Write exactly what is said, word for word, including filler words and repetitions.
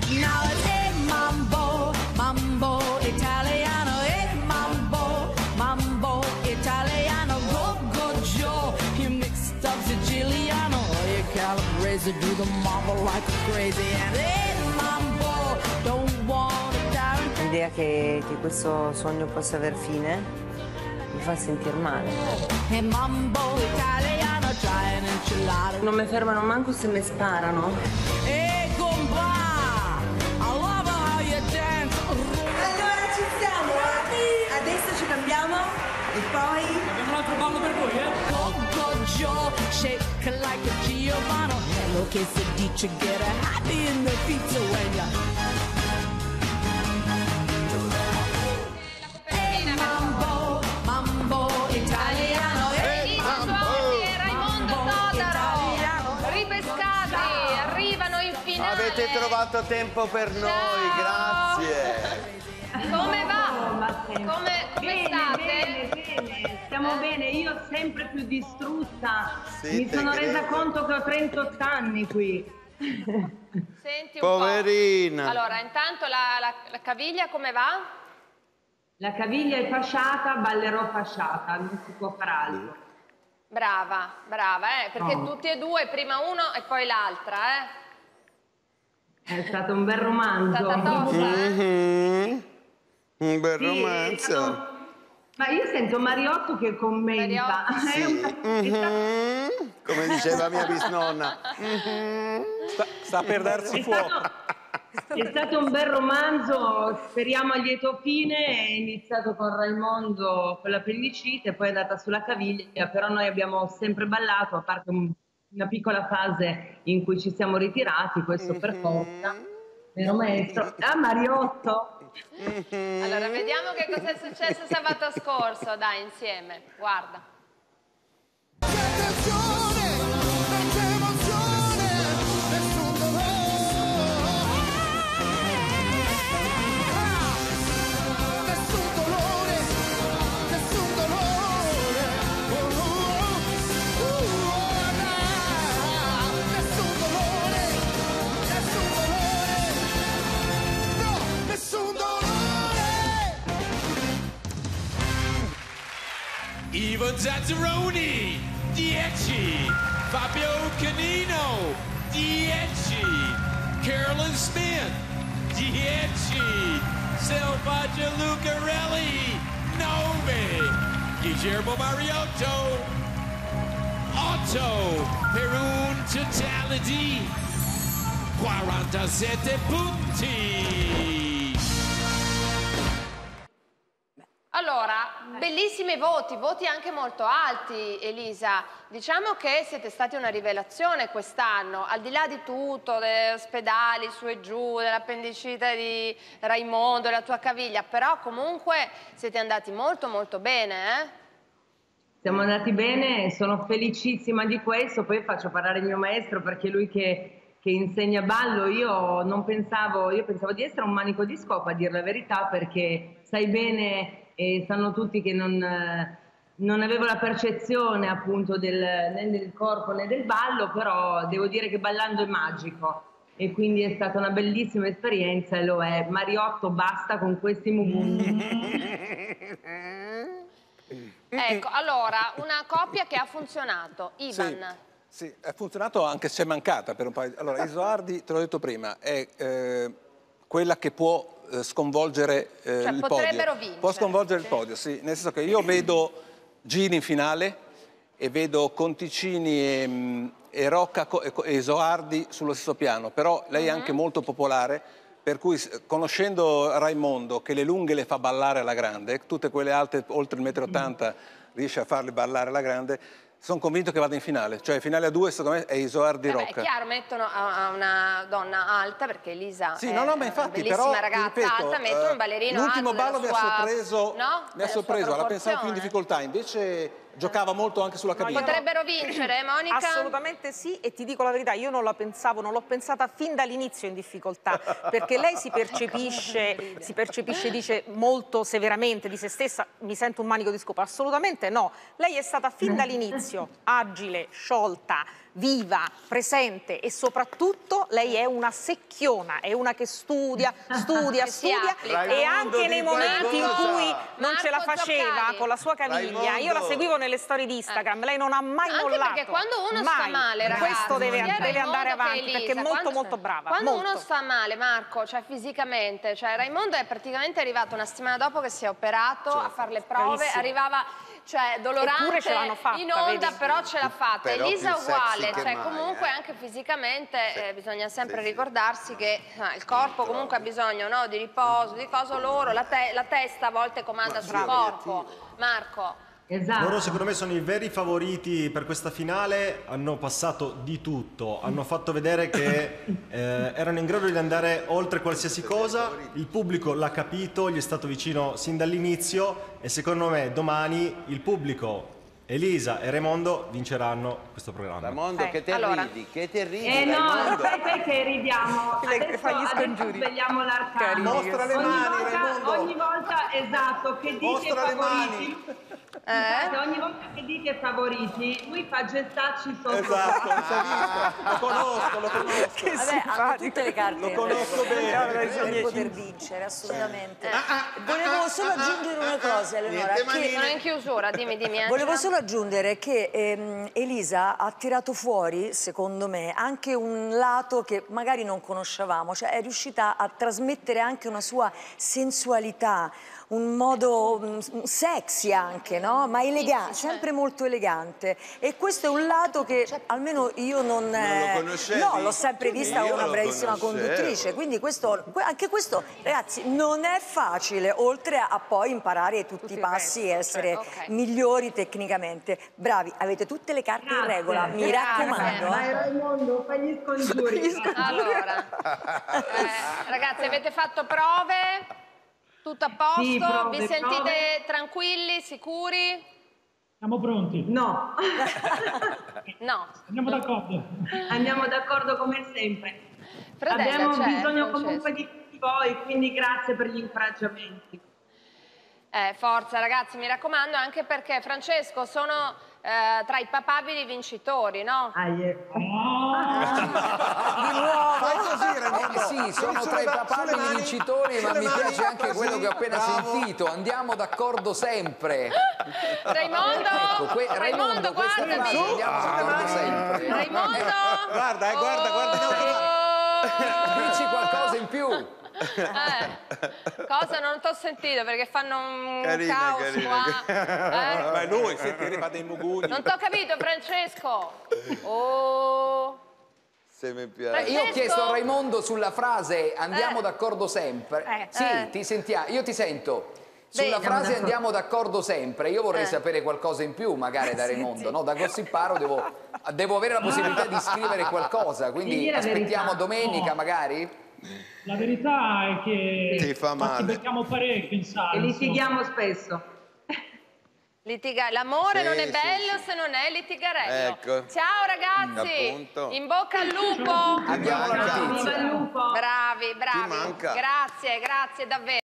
Now it's hey mambo, mambo Italiano, hey mambo, mambo Italiano, go go Joe, you mixed up Siciliano, you calabrese do the mambo like crazy, and hey mambo, don't want to die. L'idea che, che questo sogno possa aver fine mi fa sentire male. Hey mambo Italiano, try an enchilada. Non mi fermano manco se mi sparano. Hey compa, I love how you dance. Allora ci siamo, adesso ci cambiamo e poi... Abbiamo un altro ballo per voi, eh? Go go Joe, shake like a Giovanni. Hello quesadilla, get a happy in the pizza when you. Hey mambo, mambo Italiano. Elisa Suoni e Raimondo Todaro, ripescati, arrivano in finale. Avete trovato tempo per noi, Ciao. grazie. Come va? Come, come Bene, state? bene, bene, stiamo bene, io sempre più distrutta, Sì, mi te sono resa credo. conto che ho trentotto anni qui. Senti un Poverina. po'. Allora, intanto la, la, la caviglia come va? La caviglia è fasciata, ballerò fasciata, non si può fare altro. Brava, brava, eh, perché Oh. tutti e due, prima uno e poi l'altra, eh. È stato un bel romanzo. È stata tosta, eh? Mhm. Un bel Sì, è romanzo. stato- Ma io sento Mariotto che commenta. Mariotto, È un- è stato- Mhm. Come diceva mia bisnonna. Sta, sta per darsi È fuoco. stato, è stato un bel romanzo, speriamo a lieto fine, è iniziato con Raimondo con l'appendicite, poi è andata sulla caviglia, però noi abbiamo sempre ballato, a parte un- una piccola fase in cui ci siamo ritirati, questo per forza, vero maestro? Ah, Mariotto! Allora, vediamo che cosa è successo sabato scorso, dai, insieme, guarda. Ivo Zazzaroni, dieci. Fabio Canino, dieci. Carolyn Smith, dieci. Selvaggio Lucarelli, nove. Guillermo Mariotto, otto. Per un totality, quarantasette punti. Allora, bellissimi voti, voti anche molto alti, Elisa. Diciamo che siete stati una rivelazione quest'anno, al di là di tutto, degli ospedali su e giù, dell'appendicite di Raimondo, della tua caviglia, però comunque siete andati molto molto bene, eh? Siamo andati bene, sono felicissima di questo, poi faccio parlare il mio maestro perché lui che, che insegna ballo, io non pensavo, io pensavo di essere un manico di scopa a dire la verità, perché sai bene e sanno tutti che non, non avevo la percezione appunto del, né del corpo né del ballo, però devo dire che ballando è magico e quindi è stata una bellissima esperienza e lo è. Mariotto, basta con questi mugundi. Ecco, allora, una coppia che ha funzionato, Ivan. Sì, sì, è funzionato anche se è mancata per un paio di... Allora, Isoardi, te l'ho detto prima, è eh, quella che può eh, sconvolgere eh, Cioè, il potrebbero podio. vincere. Può sconvolgere il podio, sì. Nel senso che io vedo Gini in finale e vedo Conticini e, mh, e Rocca co- e, e Isoardi sullo stesso piano, però lei è anche molto popolare, per cui s- conoscendo Raimondo, che le lunghe le fa ballare alla grande, tutte quelle alte oltre il metro e ottanta riesce a farle ballare alla grande, sono convinto che vada in finale, cioè finale a due secondo me è Isoardi Eh beh, Rocca. è chiaro, mettono a, a una donna alta, perché Elisa Sì, è no, no, ma una infatti, bellissima però, ragazza ti ripeto, alta, mettono eh, un ballerino l'ultimo alto ballo della mi ha sua- sorpreso, no? mi ha Della sua sorpreso, alla pensavo più in proporzione. difficoltà, invece giocava molto anche sulla cabina. Potrebbero vincere, Monica? Assolutamente sì, e ti dico la verità, io non la pensavo, non l'ho pensata fin dall'inizio in difficoltà, perché lei si percepisce, si percepisce, dice molto severamente di se stessa, mi sento un manico di scopa, assolutamente no, lei è stata fin dall'inizio agile, sciolta, viva, presente e soprattutto lei è una secchiona, è una che studia, studia, Che si studia applica. e Raimondo, anche nei di momenti in qualcosa. cui non ce la Marco faceva Zoccali. con la sua caviglia, io la Raimondo. seguivo nelle storie di Instagram, lei non ha mai Anche mollato. perché quando uno mai. sta male, ragazzi, questo deve, sia deve Raimondo andare che avanti Elisa, perché è molto quando- molto brava. Quando molto. uno sta male, Marco, cioè fisicamente, cioè Raimondo è praticamente arrivato una settimana dopo che si è operato a fare le prove, Bravissimo. arrivava cioè dolorante Eppure ce l'hanno fatta, in onda, vedi? però ce l'ha fatta. Però Elisa più sexy uguale, che cioè mai, comunque eh. anche fisicamente eh, bisogna sempre Sì, sì. ricordarsi che ah, il corpo comunque ha bisogno, no, di riposo, di cosa loro, la, te- la testa a volte comanda sul corpo. Marco. Esatto. Loro secondo me sono i veri favoriti per questa finale, hanno passato di tutto, hanno fatto vedere che eh, erano in grado di andare oltre qualsiasi cosa, il pubblico l'ha capito, gli è stato vicino sin dall'inizio e secondo me domani il pubblico, Elisa e Raimondo vinceranno questo programma. Raimondo, Eh, che te allora. ridi, che te ridi, Eh no, Raimondo. aspetta che ridiamo. Le- Adesso, fa gli adesso scongiuri. svegliamo l'arcano. Mostra le ogni mani, volta, Raimondo. ogni volta, esatto, che dite Mostra le favoriti. Eh? Ogni volta che dite favoriti, lui fa gestacci sotto. Esatto, mi sa visto. Lo conosco, lo conosco. Vabbè, hanno tutte le carte Lo in conosco regola bene. per poter vincere, assolutamente. Volevo solo aggiungere una cosa, Eleonora, Niente che manine. Sono in chiusura, dimmi, dimmi. Angela. volevo solo aggiungere che ehm, Elisa ha tirato fuori, secondo me, anche un lato che magari non conoscevamo, cioè è riuscita a trasmettere anche una sua sensualità, un modo mm, sexy anche, no? Ma elegante, sempre molto elegante. E questo è un lato che almeno io non... eh, conoscevi? no, l'ho sempre vista Io una lo bravissima conoscevo. conduttrice, quindi questo, que- anche questo, ragazzi, non è facile, oltre a, a poi imparare tutti, i passi e essere ok. migliori tecnicamente. Bravi, avete tutte le carte in Grazie. regola, mi Grazie. raccomando. Dai eh. Raimondo, fagli gli scongiuri. Allora, eh, ragazzi, avete fatto prove? Tutto a posto? Sì, prove, Vi sentite prove. tranquilli, sicuri? Siamo pronti, No, No. andiamo d'accordo. andiamo d'accordo come sempre. Fredella, Abbiamo c'è, bisogno Francesco. comunque di tutti voi, quindi grazie per gli incoraggiamenti. Eh, forza ragazzi, mi raccomando, anche perché Francesco sono eh, tra i papabili vincitori, no? Aie. Fai così, Raimondo. Sì, sono tra i papabili vincitori, ma mi piace anche quello che ho appena sentito. Andiamo d'accordo sempre. Raimondo, Ecco, que- Raimondo, questa frase, guardami. andiamo d'accordo sempre. Raimondo, Guarda, eh, guarda, guarda in automatico. Dici qualcosa in più. Eh, cosa non t'ho sentito perché fanno un Carina, caos carina. qua. Eh? Ma è lui, senti, arriva dei mugugni. Non t'ho capito, Francesco. Oh. Se mi piace. Io ho chiesto a Raimondo sulla frase andiamo Eh. d'accordo sempre. Eh. Sì, Eh. ti sentiamo. Io ti sento. Bene. Sulla frase andiamo d'accordo sempre. Io vorrei Eh. sapere qualcosa in più, magari da Raimondo. No, da Gossiparo devo, devo avere la possibilità di scrivere qualcosa. Quindi Digli la aspettiamo verità. domenica, No. magari. La verità è che Ti fa male. ci becchiamo parecchio in sala. E insomma. litighiamo spesso. Litiga- L'amore Sì, non è sì, bello sì. se non è litigarello. Ecco. Ciao ragazzi, Appunto. in bocca al lupo. Abbiamo la manca. notizia. Viva il lupo! Bravi, bravi. manca. Grazie, grazie davvero.